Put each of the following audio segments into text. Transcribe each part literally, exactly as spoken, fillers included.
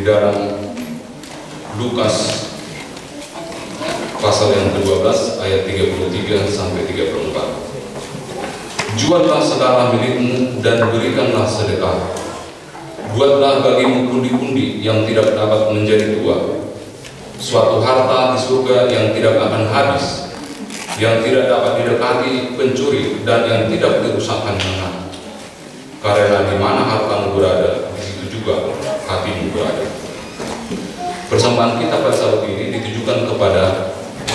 dalam Lukas pasal yang kedua belas ayat tiga puluh tiga sampai tiga puluh empat. Juallah segala milikmu dan berikanlah sedekah. Buatlah bagimu pundi-pundi yang tidak dapat menjadi tua, suatu harta di surga yang tidak akan habis, yang tidak dapat didekati pencuri dan yang tidak dirusakkan menang. Karena di mana hartamu berada, di situ juga hatimu berada. Persembahan kita pada saat ini ditujukan kepada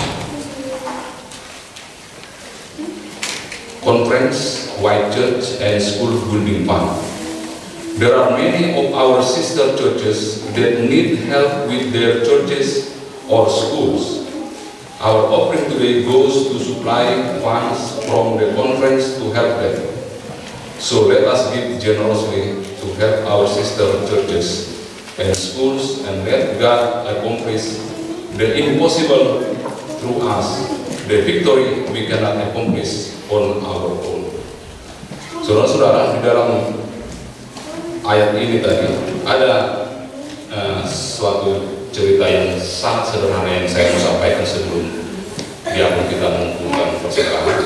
Conference White Church and School Building Fund. There are many of our sister churches that need help with their churches or schools. Our offering today goes to supply funds from the conference to help them. So let us give generously to help our sister churches and schools, and let God accomplish the impossible through us, the victory we cannot accomplish on our own. Saudara-saudara, di dalam ayat ini tadi ada uh, suatu cerita yang sangat sederhana yang saya mau sampaikan sebelum diakui kita mengumpulkan persembahan,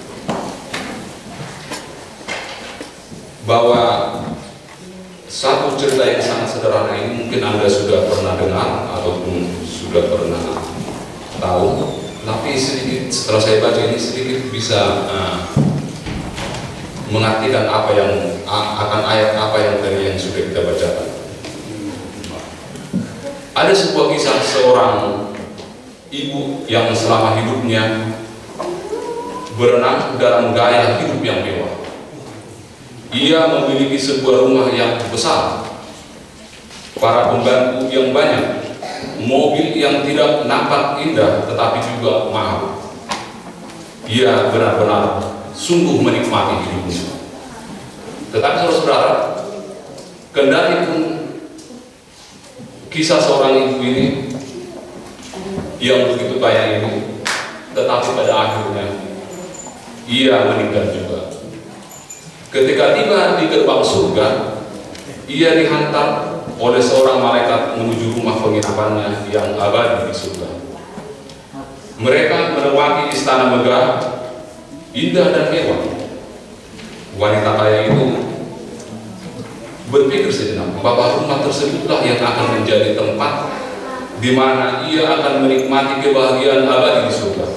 bahwa satu cerita yang sangat sederhana ini mungkin Anda sudah pernah dengar ataupun sudah pernah tahu, tapi sedikit setelah saya baca ini sedikit bisa uh, mengartikan apa yang akan ayat apa yang tadi yang sudah kita bacakan. Ada sebuah kisah seorang ibu yang selama hidupnya berenang dalam gaya hidup yang mewah. Ia memiliki sebuah rumah yang besar, para pembantu yang banyak, mobil yang tidak nampak indah tetapi juga mahal. Ia benar-benar sungguh menikmati hidupnya. Tetapi saudara-saudara, kendali pun kisah seorang ibu ini yang begitu kaya ini, tetapi pada akhirnya ia meninggal juga. Ketika tiba di gerbang surga, ia dihantar oleh seorang malaikat menuju rumah penginapannya yang abadi di surga. Mereka melewati istana megah, indah dan mewah. Wanita kaya itu berpikir sejenak bahwa rumah tersebutlah yang akan menjadi tempat di mana ia akan menikmati kebahagiaan abadi di surga.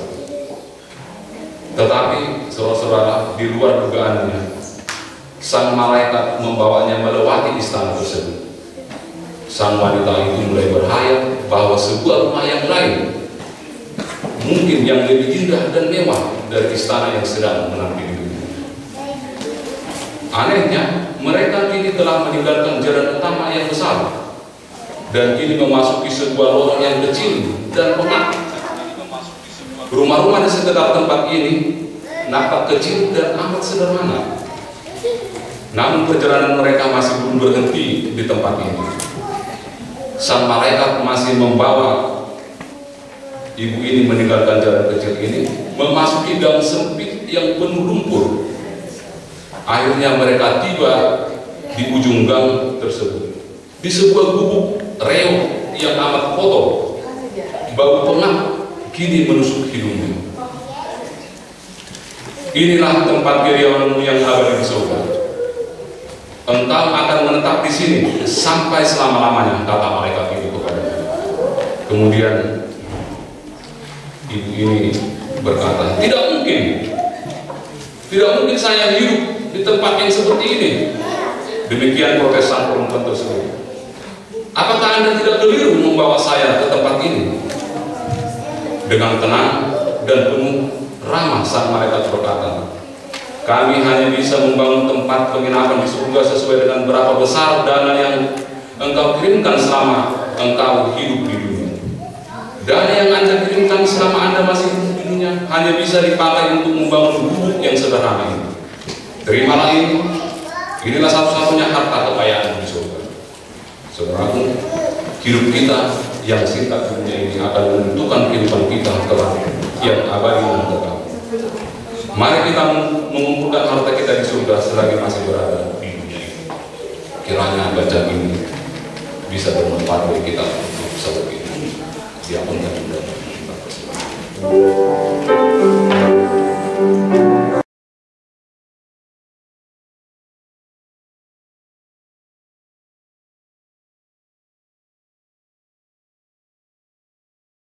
Tetapi saudara-saudara, di luar dugaannya, sang malaikat membawanya melewati istana tersebut. Sang wanita itu mulai berhayal bahwa sebuah rumah yang lain, mungkin yang lebih indah dan mewah dari istana yang sedang menanti dirinya. Anehnya, mereka kini telah meninggalkan jalan utama yang besar dan kini memasuki sebuah lorong yang kecil dan pengap. Rumah-rumah di sekitar tempat ini nampak kecil dan amat sederhana. Namun perjalanan mereka masih belum berhenti di tempat ini. Sang malaikat masih membawa ibu ini meninggalkan jalan kecil ini, memasuki gang sempit yang penuh lumpur. Akhirnya mereka tiba di ujung gang tersebut, di sebuah gubuk reog yang amat kotor. Bau pengap kini menusuk hidungnya. Inilah tempat kediamanmu yang abadi di surga. Engkau akan menetap di sini sampai selama-lamanya, kata malaikat itu kepadanya. Kemudian ibu ini berkata, tidak mungkin, tidak mungkin saya hidup di tempat yang seperti ini. Demikian protes sang perempuan tersebut. Apakah Anda tidak keliru membawa saya ke tempat ini? Dengan tenang dan penuh ramah sang malaikat berkata, kami hanya bisa membangun tempat penginapan di surga sesuai dengan berapa besar dana yang engkau kirimkan selama engkau hidup di dunia. Dana yang Anda kirimkan selama Anda masih hidup di dunia hanya bisa dipakai untuk membangun gubuk yang sederhana ini. Terimalah ini, inilah satu-satunya harta kekayaan di surga. Saudaraku, hidup kita yang singkat dunia ini akan menentukan kehidupan kita kelak yang abadi dan kekal. Mari kita mengumpulkan harta kita di surga selagi masih berada di dunia ini. Kiranya baca ini bisa bermanfaat bagi kita untuk bisa begitu. Diapunkan juga.